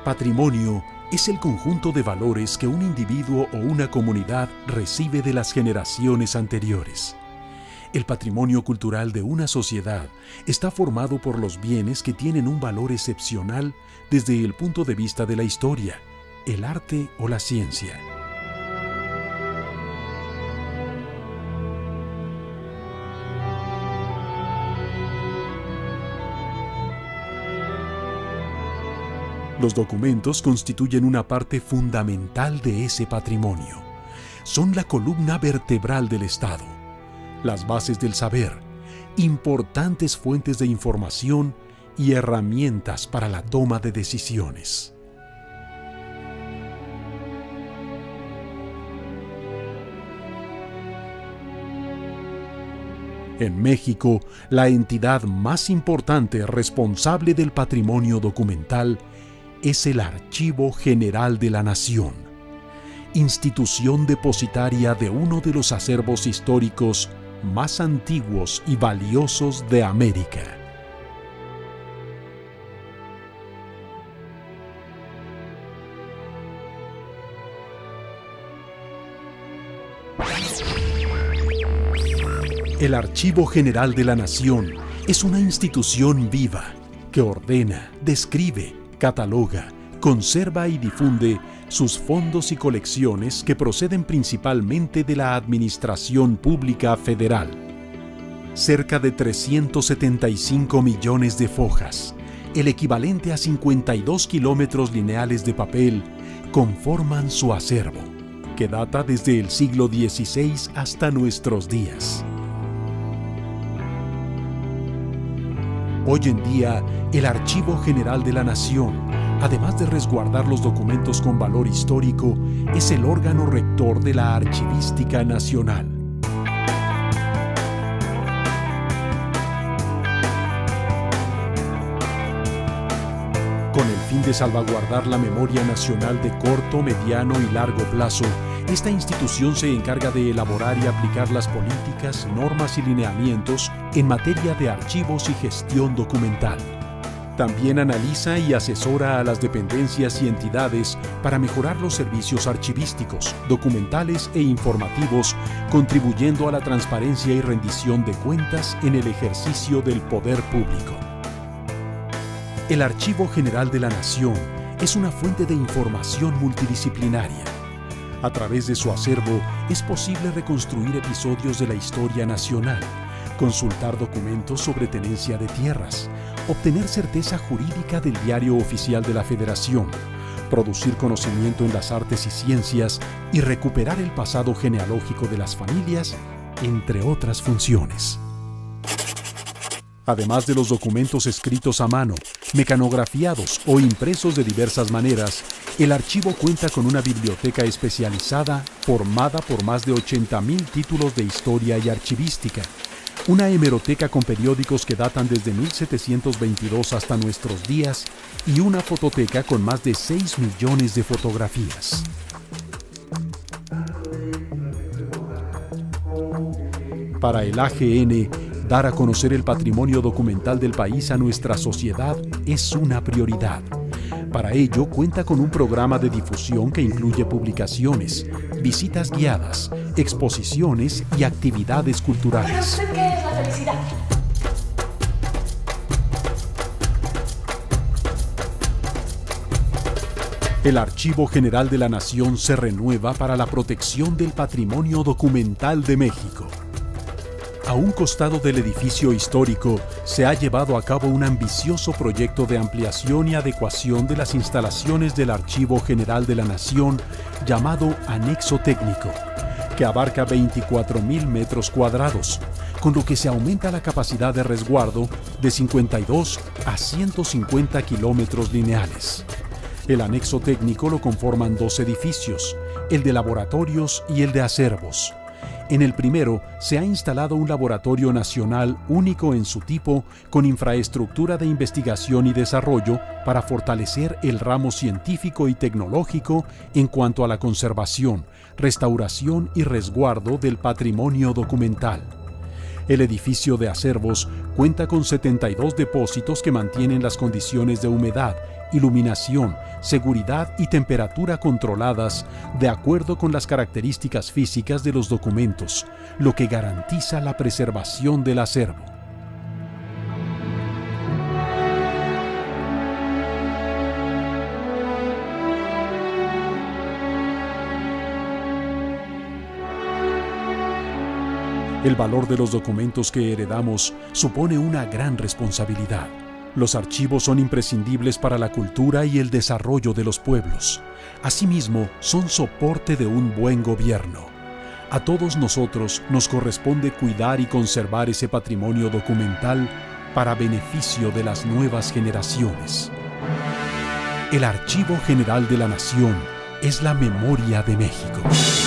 Patrimonio es el conjunto de valores que un individuo o una comunidad recibe de las generaciones anteriores. El patrimonio cultural de una sociedad está formado por los bienes que tienen un valor excepcional desde el punto de vista de la historia, el arte o la ciencia. Los documentos constituyen una parte fundamental de ese patrimonio. Son la columna vertebral del Estado, las bases del saber, importantes fuentes de información y herramientas para la toma de decisiones. En México, la entidad más importante responsable del patrimonio documental es el Archivo General de la Nación, institución depositaria de uno de los acervos históricos más antiguos y valiosos de América. El Archivo General de la Nación es una institución viva que ordena, describe, cataloga, conserva y difunde sus fondos y colecciones que proceden principalmente de la Administración Pública Federal. Cerca de 375 millones de fojas, el equivalente a 52 kilómetros lineales de papel, conforman su acervo, que data desde el siglo XVI hasta nuestros días. Hoy en día, el Archivo General de la Nación, además de resguardar los documentos con valor histórico, es el órgano rector de la Archivística Nacional. Con el fin de salvaguardar la memoria nacional de corto, mediano y largo plazo, esta institución se encarga de elaborar y aplicar las políticas, normas y lineamientos en materia de archivos y gestión documental. También analiza y asesora a las dependencias y entidades para mejorar los servicios archivísticos, documentales e informativos, contribuyendo a la transparencia y rendición de cuentas en el ejercicio del poder público. El Archivo General de la Nación es una fuente de información multidisciplinaria. A través de su acervo es posible reconstruir episodios de la historia nacional, consultar documentos sobre tenencia de tierras, obtener certeza jurídica del Diario Oficial de la Federación, producir conocimiento en las artes y ciencias y recuperar el pasado genealógico de las familias, entre otras funciones. Además de los documentos escritos a mano, mecanografiados o impresos de diversas maneras, el archivo cuenta con una biblioteca especializada formada por más de 80,000 títulos de historia y archivística, una hemeroteca con periódicos que datan desde 1722 hasta nuestros días y una fototeca con más de 6 millones de fotografías. Para el AGN, dar a conocer el patrimonio documental del país a nuestra sociedad es una prioridad. Para ello, cuenta con un programa de difusión que incluye publicaciones, visitas guiadas, exposiciones y actividades culturales. ¿Pero usted qué es la felicidad? El Archivo General de la Nación se renueva para la protección del patrimonio documental de México. A un costado del edificio histórico se ha llevado a cabo un ambicioso proyecto de ampliación y adecuación de las instalaciones del Archivo General de la Nación llamado Anexo Técnico, que abarca 24,000 metros cuadrados, con lo que se aumenta la capacidad de resguardo de 52 a 150 kilómetros lineales. El anexo técnico lo conforman 2 edificios, el de laboratorios y el de acervos. En el primero se ha instalado un laboratorio nacional único en su tipo con infraestructura de investigación y desarrollo para fortalecer el ramo científico y tecnológico en cuanto a la conservación, restauración y resguardo del patrimonio documental. El edificio de acervos cuenta con 72 depósitos que mantienen las condiciones de humedad iluminación, seguridad y temperatura controladas de acuerdo con las características físicas de los documentos, lo que garantiza la preservación del acervo. El valor de los documentos que heredamos supone una gran responsabilidad. Los archivos son imprescindibles para la cultura y el desarrollo de los pueblos. Asimismo, son soporte de un buen gobierno. A todos nosotros nos corresponde cuidar y conservar ese patrimonio documental para beneficio de las nuevas generaciones. El Archivo General de la Nación es la memoria de México.